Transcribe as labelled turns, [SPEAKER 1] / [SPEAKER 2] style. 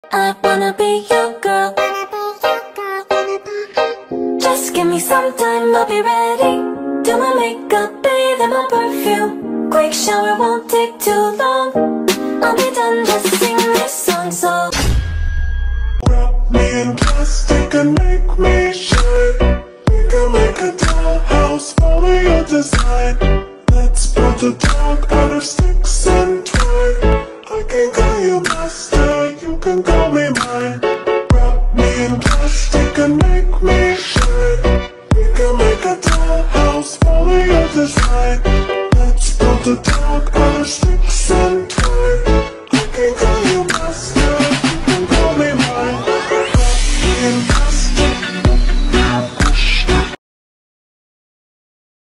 [SPEAKER 1] I wanna be your girl. Just give me some time, I'll be ready. Do my makeup, bathe in my perfume. Quick shower won't take too long. I'll be done, just sing this song. So
[SPEAKER 2] wrap me in plastic and make me shine. We can make a dollhouse, follow your design. Let's build a dog out of sticks and twine. I can